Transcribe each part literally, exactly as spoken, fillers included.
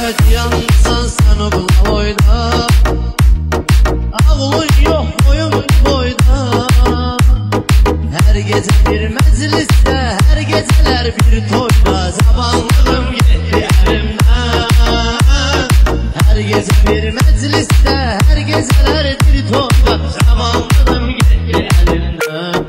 Yansan sen o boyda, ağlın yok boyum boyda. Her gece bir mecliste, her geceler bir toyda. Zamanlığım gitti elimden. Her gece bir mecliste, her geceler bir toyda. Zamanlığım gitti elimden.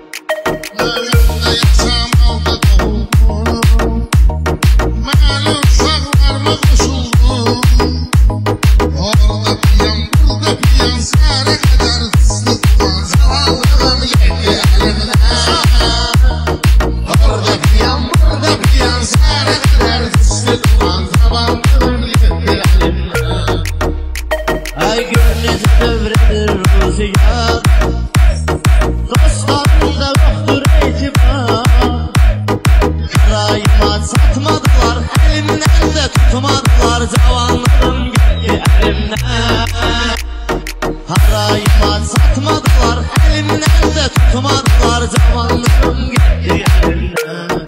Ay gönlüce devredir rüzgar, dostlarımda yoktur itibar. Karayıma satmadılar, elimden de tutmadılar. Zamanlarım gitti elimden. Karayıma satmadılar, elimden de tutmadılar. Zamanlarım gitti elimden.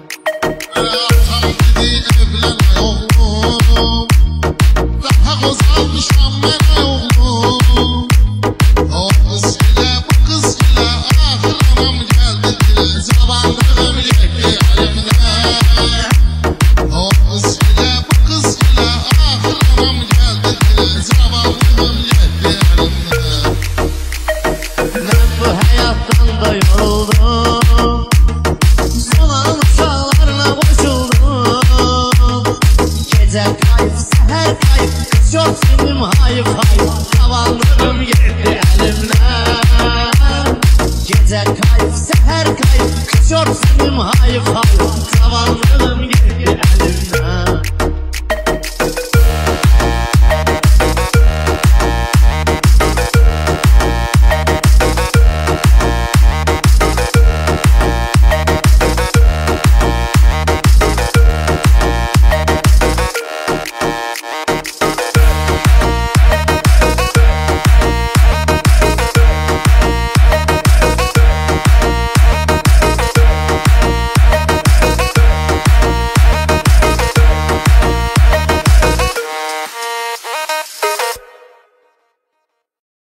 Yoruldum, solan çağlarına boşuldum. Gece kayıp, seher kayıp, kız yok benim hayıp hayıp. Zamanlarım gitti elimden. Gece kayıp, seher kayıp, kız yok benim hayıp hayıp. Zamanlarım gitti elimden.